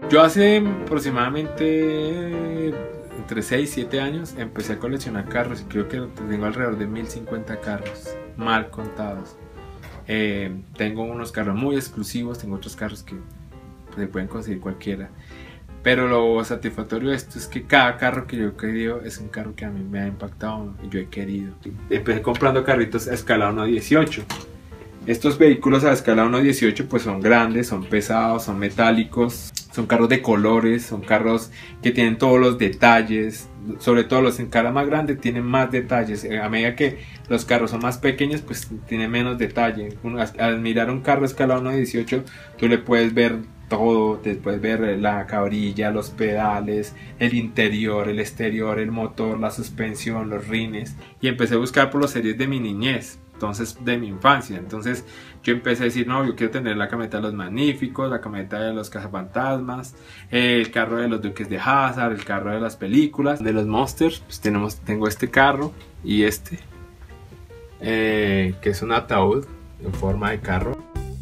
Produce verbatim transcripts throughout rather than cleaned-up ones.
Yo hace aproximadamente entre seis y siete años empecé a coleccionar carros y creo que tengo alrededor de mil cincuenta carros, mal contados. Eh, tengo unos carros muy exclusivos, tengo otros carros que se pueden conseguir cualquiera. Pero lo satisfactorio de esto es que cada carro que yo he querido es un carro que a mí me ha impactado y yo he querido. Empecé comprando carritos a escala uno dieciocho. Estos vehículos a escala uno dieciocho pues son grandes, son pesados, son metálicos, son carros de colores, son carros que tienen todos los detalles, sobre todo los en escala más grande tienen más detalles. A medida que los carros son más pequeños pues tienen menos detalle. Al mirar un carro a escala uno dieciocho tú le puedes ver todo, te puedes ver la cabrilla, los pedales, el interior, el exterior, el motor, la suspensión, los rines. Y empecé a buscar por las series de mi niñez, entonces de mi infancia. Entonces yo empecé a decir, no, yo quiero tener la camioneta de los Magníficos, la camioneta de los Cazafantasmas, el carro de los Duques de Hazzard, el carro de las películas, de los Monsters. Pues tenemos, tengo este carro y este, eh, que es un ataúd en forma de carro.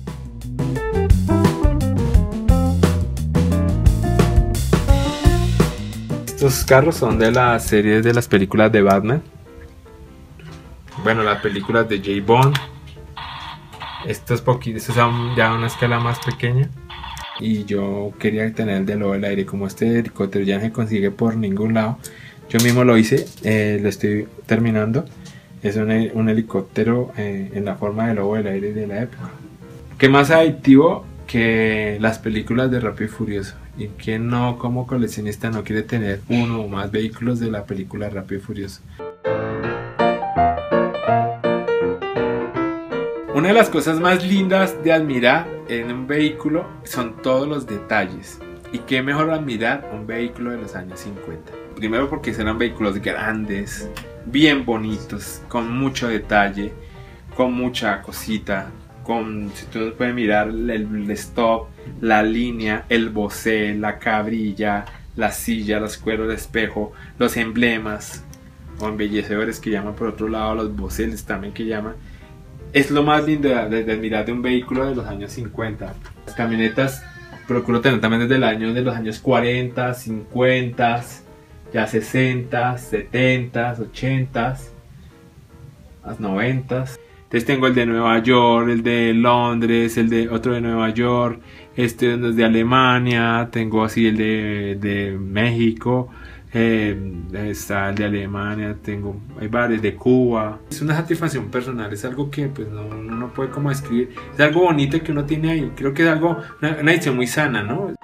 Estos carros son de las series de las películas de Batman. Bueno, las películas de James Bond. Estos poquitos son ya una escala más pequeña. Y yo quería tener el de Lobo del Aire. Como este helicóptero ya no se consigue por ningún lado, yo mismo lo hice, eh, lo estoy terminando. Es un, un helicóptero eh, en la forma de Lobo del Aire de la época. ¿Qué más adictivo que las películas de Rápido y Furioso? ¿Y quién no, como coleccionista, no quiere tener uno o más vehículos de la película Rápido y Furioso? Una de las cosas más lindas de admirar en un vehículo son todos los detalles. ¿Y qué mejor admirar un vehículo de los años cincuenta? Primero porque eran vehículos grandes, bien bonitos, con mucho detalle, con mucha cosita. Con, si tú puedes mirar el, el stop, la línea, el bocé, la cabrilla, la silla, los cueros de espejo, los emblemas o embellecedores que llaman por otro lado, los boceles también que llaman. Es lo más lindo de, de, de admirar de un vehículo de los años cincuenta. Las camionetas procuro tener también desde el año de los años cuarenta, cincuenta, ya sesenta, setenta, ochenta, las noventa. Entonces tengo el de Nueva York, el de Londres, el de otro de Nueva York, este es de Alemania, tengo así el de, de México, eh, está el de Alemania, tengo, hay varios de Cuba. Es una satisfacción personal, es algo que pues no, uno no puede como describir, es algo bonito que uno tiene ahí, creo que es algo, una, una edición muy sana, ¿no?